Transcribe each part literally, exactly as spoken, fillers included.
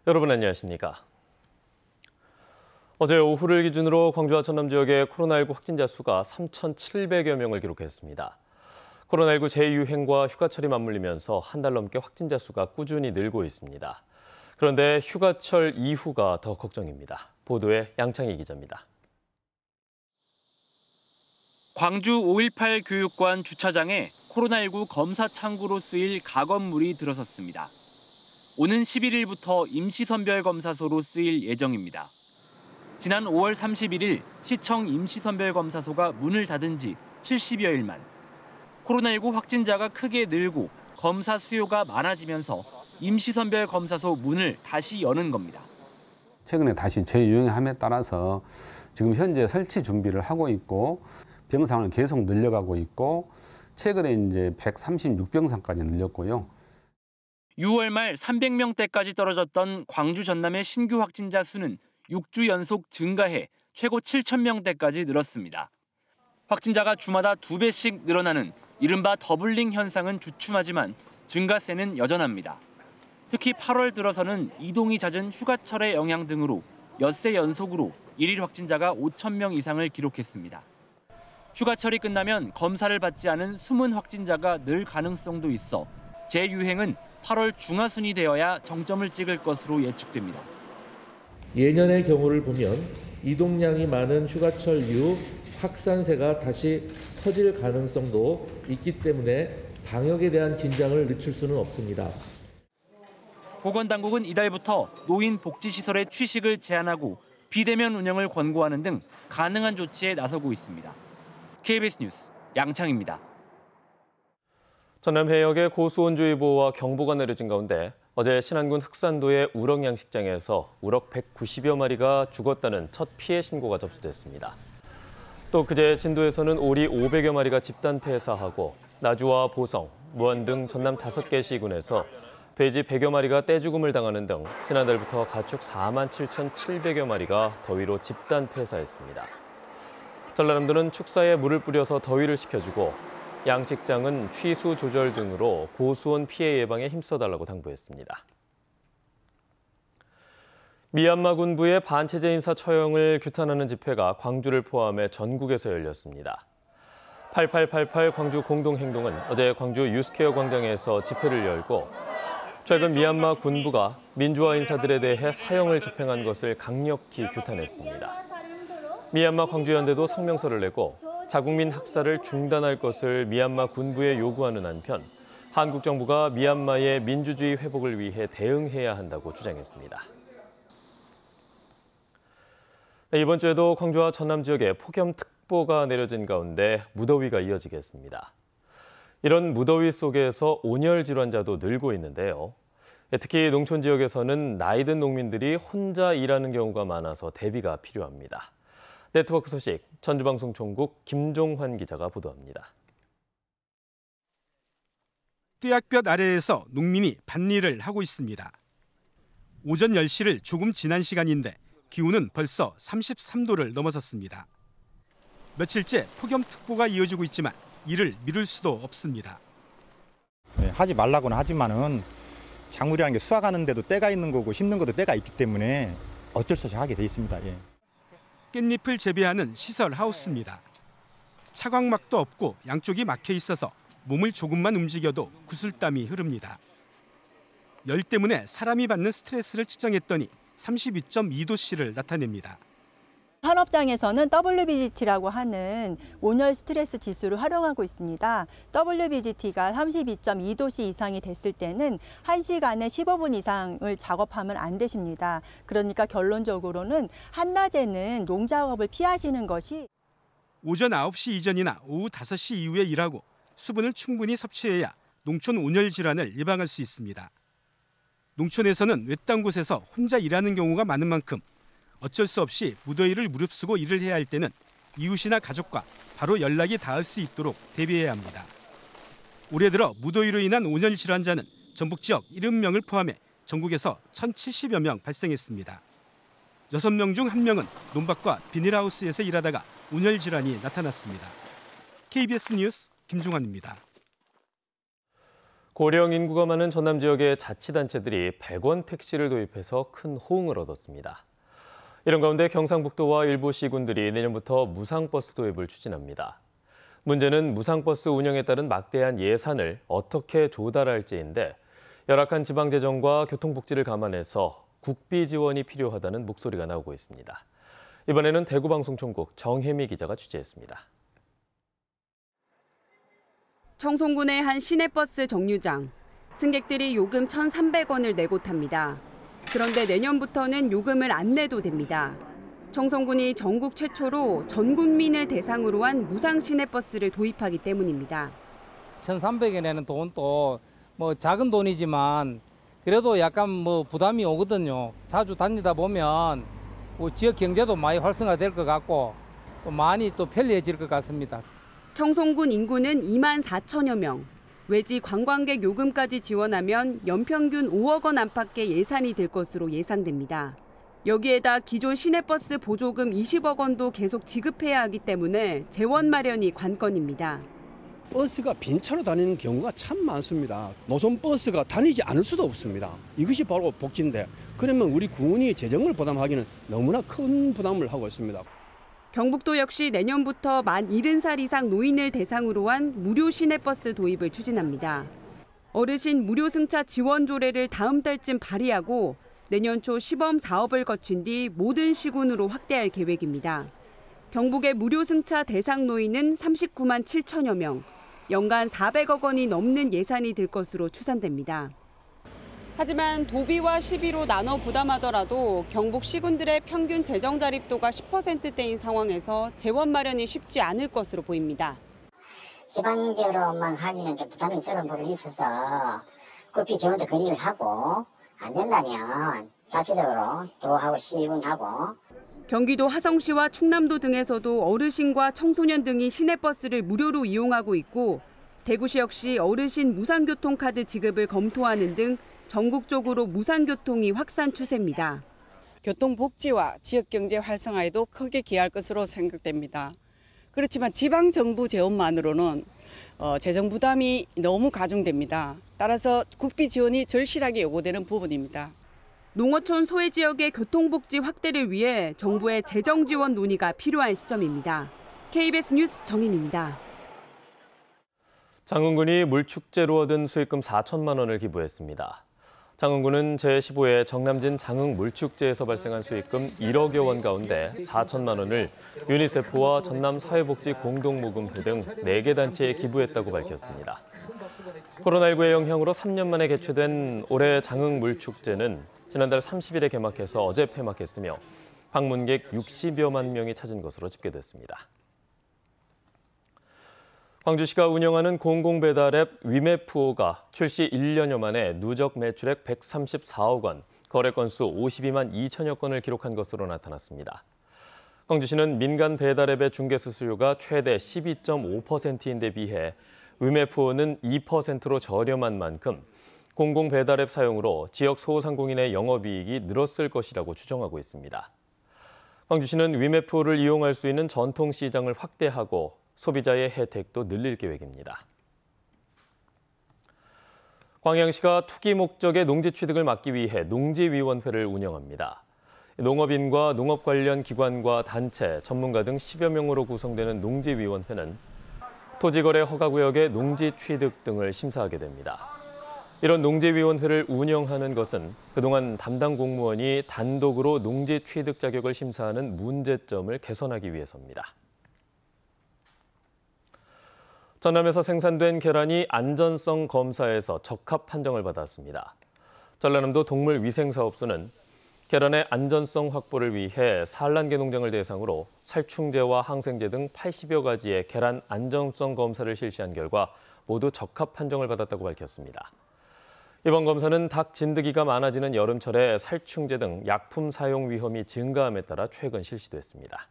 여러분 안녕하십니까? 어제 오후를 기준으로 광주와 전남 지역의 코로나십구 확진자 수가 삼천칠백여 명을 기록했습니다. 코로나십구 재유행과 휴가철이 맞물리면서 한 달 넘게 확진자 수가 꾸준히 늘고 있습니다. 그런데 휴가철 이후가 더 걱정입니다. 보도에 양창희 기자입니다. 광주 오일팔 교육관 주차장에 코로나십구 검사 창구로 쓰일 가건물이 들어섰습니다. 오는 십일일부터 임시선별검사소로 쓰일 예정입니다. 지난 오월 삼십일일 시청 임시선별검사소가 문을 닫은 지 칠십여일 만 코로나십구 확진자가 크게 늘고 검사 수요가 많아지면서 임시선별검사소 문을 다시 여는 겁니다. 최근에 다시 재유행함에 따라서 지금 현재 설치 준비를 하고 있고 병상을 계속 늘려가고 있고 최근에 이제 백삼십육 병상까지 늘렸고요. 유월 말 삼백 명대까지 떨어졌던 광주 전남의 신규 확진자 수는 육 주 연속 증가해 최고 칠천 명대까지 늘었습니다. 확진자가 주마다 두 배씩 늘어나는 이른바 더블링 현상은 주춤하지만 증가세는 여전합니다. 특히 팔월 들어서는 이동이 잦은 휴가철의 영향 등으로 엿새 연속으로 일일 확진자가 오천 명 이상을 기록했습니다. 휴가철이 끝나면 검사를 받지 않은 숨은 확진자가 늘 가능성도 있어 재유행은 팔월 중하순이 되어야 정점을 찍을 것으로 예측됩니다. 예년의 경우를 보면 이동량이 많은 휴가철 이후 확산세가 다시 터질 가능성도 있기 때문에 방역에 대한 긴장을 늦출 수는 없습니다. 보건당국은 이달부터 노인 복지시설의 취식을 제한하고 비대면 운영을 권고하는 등 가능한 조치에 나서고 있습니다. 케이비에스 뉴스 양창입니다. 전남 해역에 고수온주의보와 경보가 내려진 가운데 어제 신안군 흑산도의 우럭 양식장에서 우럭 백구십여 마리가 죽었다는 첫 피해 신고가 접수됐습니다. 또 그제 진도에서는 오리 오백여 마리가 집단 폐사하고 나주와 보성, 무안 등 전남 다섯 개 시군에서 돼지 백여 마리가 떼죽음을 당하는 등 지난달부터 가축 사만 칠천칠백여 마리가 더위로 집단 폐사했습니다. 전라남도는 축사에 물을 뿌려서 더위를 식혀주고 양식장은 취수 조절 등으로 고수온 피해 예방에 힘써달라고 당부했습니다. 미얀마 군부의 반체제 인사 처형을 규탄하는 집회가 광주를 포함해 전국에서 열렸습니다. 팔팔팔팔 광주 공동행동은 어제 광주 유스케어 광장에서 집회를 열고 최근 미얀마 군부가 민주화 인사들에 대해 사형을 집행한 것을 강력히 규탄했습니다. 미얀마 광주연대도 성명서를 내고 자국민 학살을 중단할 것을 미얀마 군부에 요구하는 한편 한국 정부가 미얀마의 민주주의 회복을 위해 대응해야 한다고 주장했습니다. 네, 이번 주에도 광주와 전남 지역에 폭염특보가 내려진 가운데 무더위가 이어지겠습니다. 이런 무더위 속에서 온열 질환자도 늘고 있는데요. 특히 농촌 지역에서는 나이 든 농민들이 혼자 일하는 경우가 많아서 대비가 필요합니다. 네트워크 소식 전주방송총국 김종환 기자가 보도합니다. 떼약볕 아래에서 농민이 밭일을 하고 있습니다. 오전 열 시를 조금 지난 시간인데 기온은 벌써 삼십삼 도를 넘어섰습니다. 며칠째 폭염특보가 이어지고 있지만 이를 미룰 수도 없습니다. 네, 하지 말라고는 하지만은 작물이라는 게 수확하는데도 때가 있는 거고 심는 것도 때가 있기 때문에 어쩔 수 없이 하게 돼 있습니다. 예. 깻잎을 재배하는 시설 하우스입니다. 차광막도 없고 양쪽이 막혀 있어서 몸을 조금만 움직여도 구슬땀이 흐릅니다. 열 때문에 사람이 받는 스트레스를 측정했더니 삼십이 점 이 도씨를 나타냅니다. 산업장에서는 더블유비지티라고 하는 온열 스트레스 지수를 활용하고 있습니다. 더블유비지티가 삼십이 점 이 도씨 이상이 됐을 때는 한 시간에 십오 분 이상을 작업하면 안 되십니다. 그러니까 결론적으로는 한낮에는 농작업을 피하시는 것이 오전 아홉 시 이전이나 오후 다섯 시 이후에 일하고 수분을 충분히 섭취해야 농촌 온열 질환을 예방할 수 있습니다. 농촌에서는 외딴 곳에서 혼자 일하는 경우가 많은 만큼 어쩔 수 없이 무더위를 무릅쓰고 일을 해야 할 때는 이웃이나 가족과 바로 연락이 닿을 수 있도록 대비해야 합니다. 올해 들어 무더위로 인한 온열 질환자는 전북 지역 칠십 명을 포함해 전국에서 천칠십여 명 발생했습니다. 여섯 명 중 한 명은 논밭과 비닐하우스에서 일하다가 온열 질환이 나타났습니다. 케이비에스 뉴스 김종환입니다. 고령 인구가 많은 전남 지역의 자치단체들이 백 원 택시를 도입해서 큰 호응을 얻었습니다. 이런 가운데 경상북도와 일부 시군들이 내년부터 무상버스 도입을 추진합니다. 문제는 무상버스 운영에 따른 막대한 예산을 어떻게 조달할지인데 열악한 지방재정과 교통복지를 감안해서 국비 지원이 필요하다는 목소리가 나오고 있습니다. 이번에는 대구방송총국 정혜미 기자가 취재했습니다. 청송군의 한 시내버스 정류장. 승객들이 요금 천삼백 원을 내고 탑니다. 그런데 내년부터는 요금을 안 내도 됩니다. 청송군이 전국 최초로 전 국민을 대상으로 한 무상 시내버스를 도입하기 때문입니다. 천삼백 원에는 돈도 뭐 작은 돈이지만 그래도 약간 뭐 부담이 오거든요. 자주 다니다 보면 뭐 지역 경제도 많이 활성화될 것 같고 또 많이 또 편리해질 것 같습니다. 청송군 인구는 이만 사천여 명. 외지 관광객 요금까지 지원하면 연평균 오억 원 안팎의 예산이 들 것으로 예상됩니다. 여기에다 기존 시내버스 보조금 이십억 원도 계속 지급해야 하기 때문에 재원 마련이 관건입니다. 버스가 빈 차로 다니는 경우가 참 많습니다. 노선 버스가 다니지 않을 수도 없습니다. 이것이 바로 복지인데 그러면 우리 군이 재정을 부담하기는 너무나 큰 부담을 하고 있습니다. 경북도 역시 내년부터 만 일흔 살 이상 노인을 대상으로 한 무료 시내버스 도입을 추진합니다. 어르신 무료 승차 지원 조례를 다음 달쯤 발의하고 내년 초 시범 사업을 거친 뒤 모든 시군으로 확대할 계획입니다. 경북의 무료 승차 대상 노인은 삼십구만 칠천여 명, 연간 사백억 원이 넘는 예산이 들 것으로 추산됩니다. 하지만 도비와 시비로 나눠 부담하더라도 경북 시군들의 평균 재정 자립도가 십 퍼센트대인 상황에서 재원 마련이 쉽지 않을 것으로 보입니다. 지방대로만 하기는 좀 부담이 있는 부분이 있어서 국비 지원도 건의를 하고 안 된다면 자체적으로 도하고 시군하고. 경기도 화성시와 충남도 등에서도 어르신과 청소년 등이 시내버스를 무료로 이용하고 있고 대구시 역시 어르신 무상교통카드 지급을 검토하는 등 전국적으로 무상교통이 확산 추세입니다. 교통복지와 지역경제 활성화에도 크게 기여할 것으로 생각됩니다. 그렇지만 지방정부 재원만으로는 어, 재정 부담이 너무 가중됩니다. 따라서 국비 지원이 절실하게 요구되는 부분입니다. 농어촌 소외 지역의 교통복지 확대를 위해 정부의 재정 지원 논의가 필요한 시점입니다. 케이비에스 뉴스 정임입니다. 장흥군이 물축제로 얻은 수익금 사천만 원을 기부했습니다. 장흥군은 제십오 회 정남진 장흥 물축제에서 발생한 수익금 일억여 원 가운데 사천만 원을 유니세프와 전남사회복지 공동모금회 등 네 개 단체에 기부했다고 밝혔습니다. 코로나십구의 영향으로 삼 년 만에 개최된 올해 장흥 물축제는 지난달 삼십 일에 개막해서 어제 폐막했으며 방문객 육십여만 명이 찾은 것으로 집계됐습니다. 광주시가 운영하는 공공배달 앱 위메프오가 출시 일 년여 만에 누적 매출액 백삼십사억 원, 거래 건수 오십이만 이천여 건을 기록한 것으로 나타났습니다. 광주시는 민간 배달 앱의 중개 수수료가 최대 십이 점 오 퍼센트인 데 비해 위메프오는 이 퍼센트로 저렴한 만큼 공공배달 앱 사용으로 지역 소상공인의 영업이익이 늘었을 것이라고 추정하고 있습니다. 광주시는 위메프오를 이용할 수 있는 전통시장을 확대하고 소비자의 혜택도 늘릴 계획입니다. 광양시가 투기 목적의 농지 취득을 막기 위해 농지위원회를 운영합니다. 농업인과 농업 관련 기관과 단체, 전문가 등 십여 명으로 구성되는 농지위원회는 토지거래 허가구역의 농지 취득 등을 심사하게 됩니다. 이런 농지위원회를 운영하는 것은 그동안 담당 공무원이 단독으로 농지 취득 자격을 심사하는 문제점을 개선하기 위해서입니다. 전남에서 생산된 계란이 안전성 검사에서 적합 판정을 받았습니다. 전라남도 동물위생사업소는 계란의 안전성 확보를 위해 산란계 농장을 대상으로 살충제와 항생제 등 팔십여 가지의 계란 안전성 검사를 실시한 결과 모두 적합 판정을 받았다고 밝혔습니다. 이번 검사는 닭 진드기가 많아지는 여름철에 살충제 등 약품 사용 위험이 증가함에 따라 최근 실시됐습니다.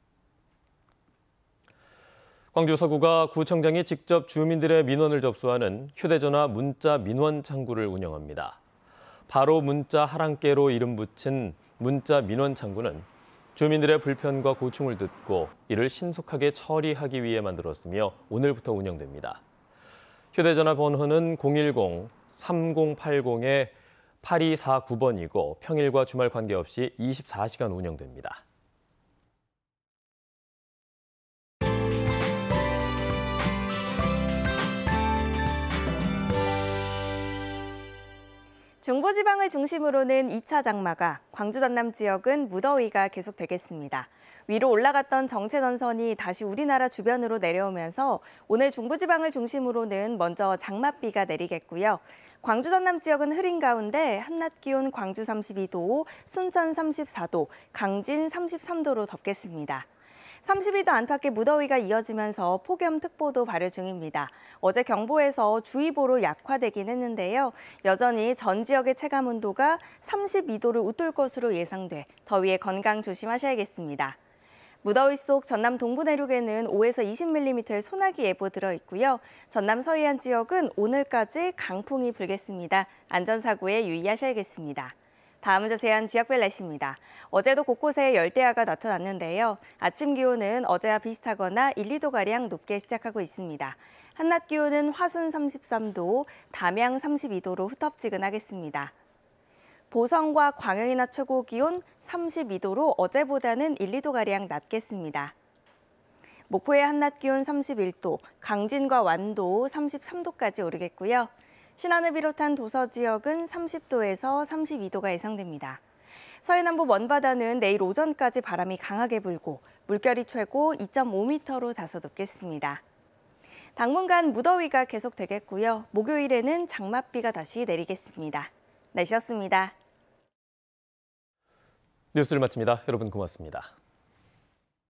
광주 서구가 구청장이 직접 주민들의 민원을 접수하는 휴대전화 문자 민원 창구를 운영합니다. 바로 문자 하랑깨로 이름 붙인 문자 민원 창구는 주민들의 불편과 고충을 듣고 이를 신속하게 처리하기 위해 만들었으며 오늘부터 운영됩니다. 휴대전화 번호는 공일공 삼공팔공 팔이사구 번이고 평일과 주말 관계없이 이십사 시간 운영됩니다. 중부지방을 중심으로는 이 차 장마가, 광주 전남 지역은 무더위가 계속되겠습니다. 위로 올라갔던 정체전선이 다시 우리나라 주변으로 내려오면서 오늘 중부지방을 중심으로는 먼저 장맛비가 내리겠고요. 광주 전남 지역은 흐린 가운데 한낮 기온 광주 삼십이 도, 순천 삼십사 도, 강진 삼십삼 도로 덥겠습니다. 삼십이 도 안팎의 무더위가 이어지면서 폭염특보도 발효 중입니다. 어제 경보에서 주의보로 약화되긴 했는데요. 여전히 전 지역의 체감온도가 삼십이 도를 웃돌 것으로 예상돼 더위에 건강 조심하셔야겠습니다. 무더위 속 전남 동부 내륙에는 오에서 이십 밀리미터의 소나기 예보 들어있고요. 전남 서해안 지역은 오늘까지 강풍이 불겠습니다. 안전사고에 유의하셔야겠습니다. 다음은 자세한 지역별 날씨입니다. 어제도 곳곳에 열대야가 나타났는데요. 아침 기온은 어제와 비슷하거나 일, 이 도가량 높게 시작하고 있습니다. 한낮 기온은 화순 삼십삼 도, 담양 삼십이 도로 후텁지근하겠습니다. 보성과 광양의 낮 최고 기온 삼십이 도로 어제보다는 일, 이 도가량 낮겠습니다. 목포의 한낮 기온 삼십일 도, 강진과 완도 삼십삼 도까지 오르겠고요. 신안을 비롯한 도서 지역은 삼십 도에서 삼십이 도가 예상됩니다. 서해남부 먼바다는 내일 오전까지 바람이 강하게 불고 물결이 최고 이 점 오 미터로 다소 높겠습니다. 당분간 무더위가 계속되겠고요. 목요일에는 장맛비가 다시 내리겠습니다. 날씨였습니다. 뉴스를 마칩니다. 여러분 고맙습니다.